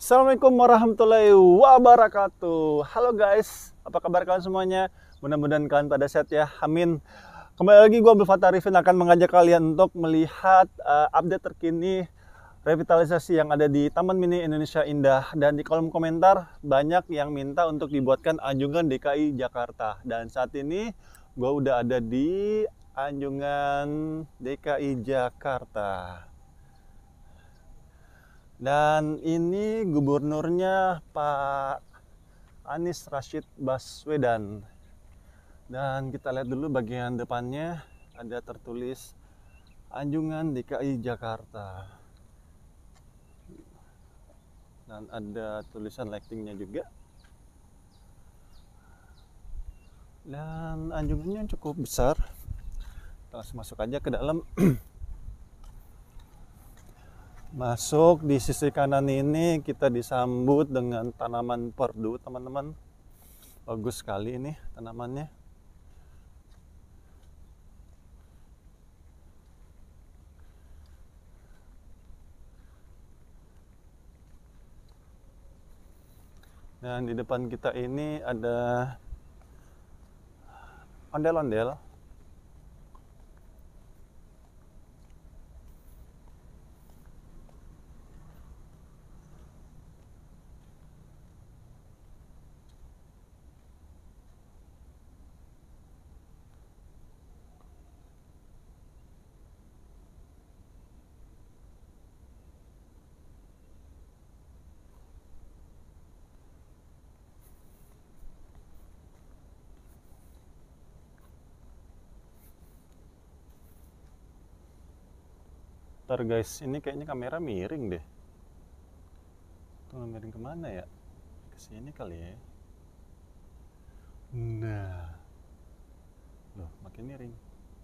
Assalamualaikum warahmatullahi wabarakatuh. Halo guys, apa kabar kalian semuanya? Mudah-mudahan kalian pada sehat ya, amin. Kembali lagi gue Abdul Fattah Arifin akan mengajak kalian untuk melihat update terkini revitalisasi yang ada di Taman Mini Indonesia Indah. Dan di kolom komentar banyak yang minta untuk dibuatkan Anjungan DKI Jakarta. Dan saat ini gue udah ada di Anjungan DKI Jakarta. Dan ini gubernurnya Pak Anies Rashid Baswedan. Dan kita lihat dulu bagian depannya ada tertulis Anjungan DKI Jakarta. Dan ada tulisan lightingnya juga. Dan anjungannya cukup besar. Kita langsung masuk aja ke dalam. Masuk di sisi kanan ini kita disambut dengan tanaman perdu, teman-teman. Bagus sekali ini tanamannya. Dan di depan kita ini ada ondel-ondel. Ntar guys, ini kayaknya kamera miring deh. Tuh miring kemana ya? Kesini kali ya. Nah, loh makin miring.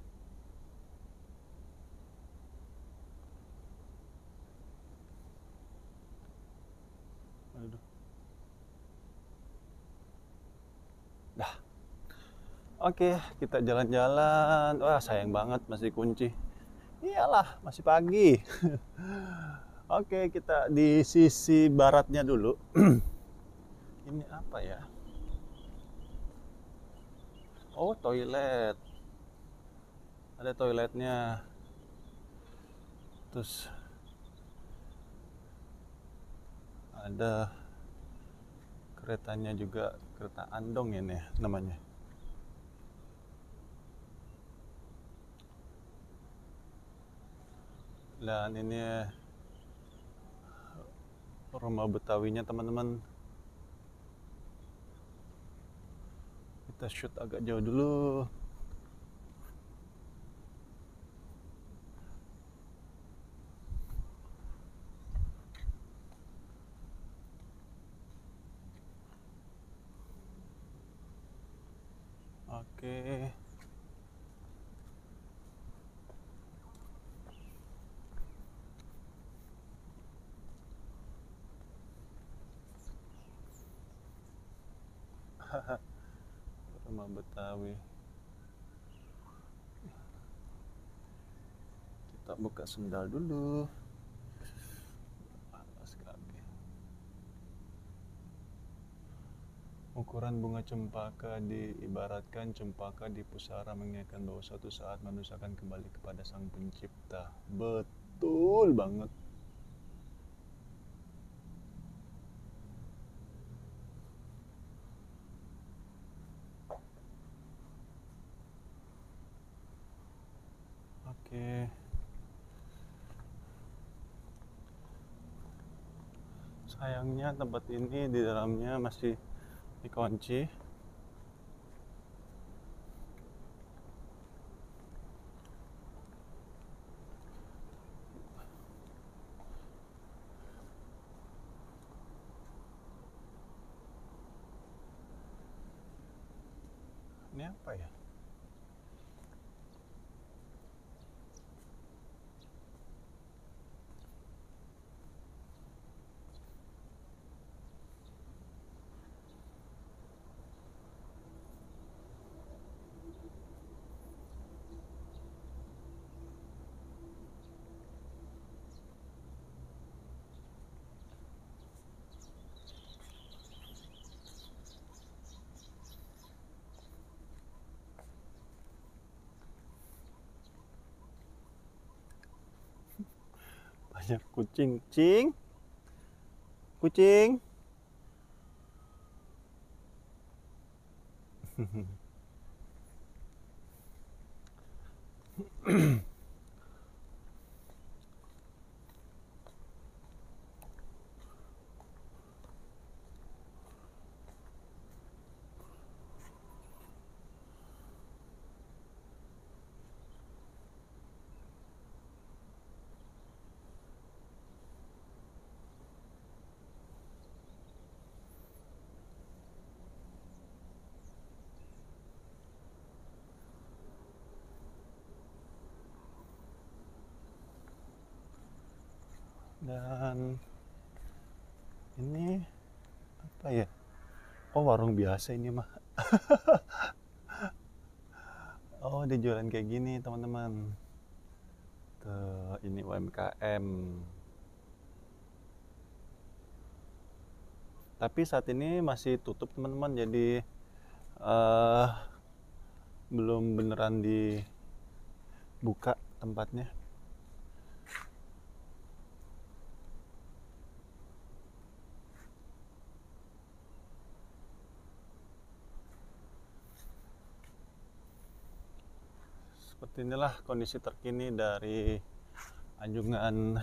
Aduh. Dah. Oke, kita jalan-jalan. Wah, sayang banget masih kunci. Iyalah, masih pagi. Oke, kita di sisi baratnya dulu. Ini apa ya? Oh, toilet. Ada toiletnya. Terus ada keretanya juga, kereta andong ini namanya. Dan ini rumah Betawinya teman-teman. Kita shoot agak jauh dulu. Oke. Rumah Betawi. Kita buka sendal dulu. Panas sekali. Ukuran bunga cempaka diibaratkan cempaka di pusara mengingatkan bahwa suatu saat manusia akan kembali kepada Sang Pencipta. Betul banget. Oke. Sayangnya tempat ini di dalamnya masih dikunci. Ini apa ya? banyak kucing. Kucing. Kucing. Dan ini apa ya? Oh, warung biasa ini mah. Oh, dia jualan kayak gini teman-teman. Tuh, ini UMKM. Tapi saat ini masih tutup teman-teman, jadi belum beneran dibuka tempatnya. Seperti inilah kondisi terkini dari anjungan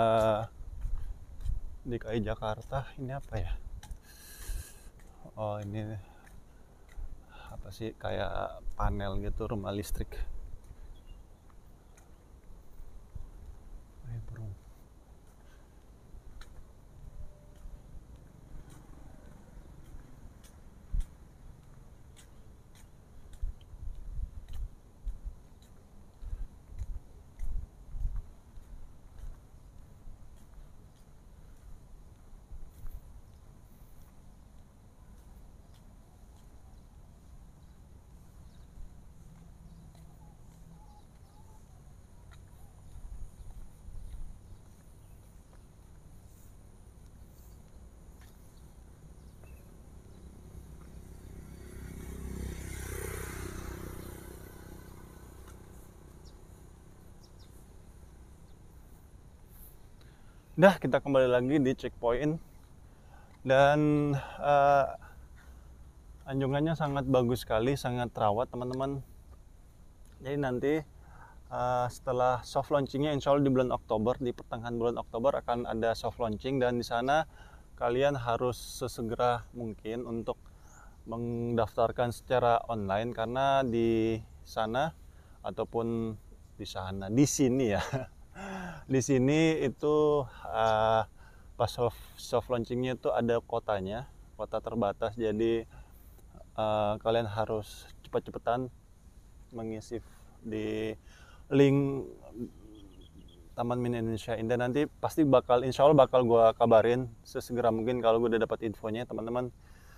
DKI Jakarta. Ini apa ya? Oh, ini apa sih, kayak panel gitu, rumah listrik. Burung. Dah, kita kembali lagi di checkpoint dan anjungannya sangat bagus sekali, sangat terawat teman-teman. Jadi nanti setelah soft launchingnya, insya Allah di bulan Oktober, di pertengahan bulan Oktober akan ada soft launching, dan di sana kalian harus sesegera mungkin untuk mendaftarkan secara online, karena di sana ataupun di sini ya. Di sini itu pas soft launchingnya itu ada kotanya, kota terbatas, jadi kalian harus cepat-cepatan mengisi di link Taman Mini Indonesia Indah. Nanti pasti insya Allah bakal gue kabarin sesegera mungkin kalau gue udah dapat infonya teman-teman.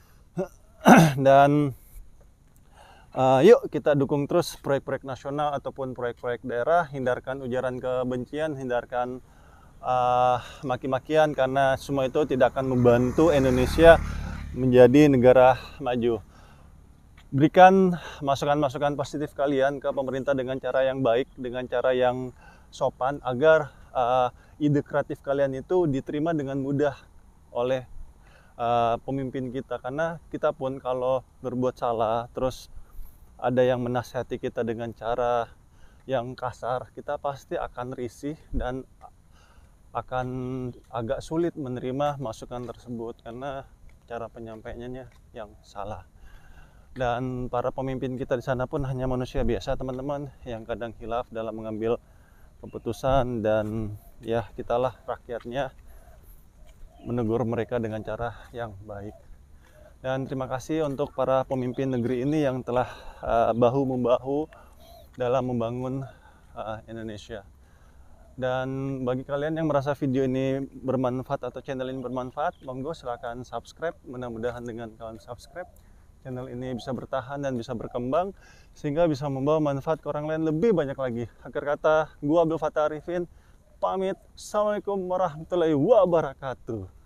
Dan yuk kita dukung terus proyek-proyek nasional ataupun proyek-proyek daerah. Hindarkan ujaran kebencian, hindarkan maki-makian, karena semua itu tidak akan membantu Indonesia menjadi negara maju. Berikan masukan-masukan positif kalian ke pemerintah dengan cara yang baik, dengan cara yang sopan, agar ide kreatif kalian itu diterima dengan mudah oleh pemimpin kita. Karena kita pun kalau berbuat salah, terus ada yang menasihati kita dengan cara yang kasar, kita pasti akan risih dan akan agak sulit menerima masukan tersebut karena cara penyampaiannya yang salah. Dan para pemimpin kita di sana pun hanya manusia biasa teman-teman, yang kadang hilaf dalam mengambil keputusan, dan ya kitalah rakyatnya menegur mereka dengan cara yang baik. Dan terima kasih untuk para pemimpin negeri ini yang telah bahu-membahu dalam membangun Indonesia. Dan bagi kalian yang merasa video ini bermanfaat atau channel ini bermanfaat, monggo silahkan subscribe. Mudah-mudahan dengan kalian subscribe, channel ini bisa bertahan dan bisa berkembang, sehingga bisa membawa manfaat ke orang lain lebih banyak lagi. Akhir kata, gua Abdul Fattah Arifin pamit. Assalamualaikum warahmatullahi wabarakatuh.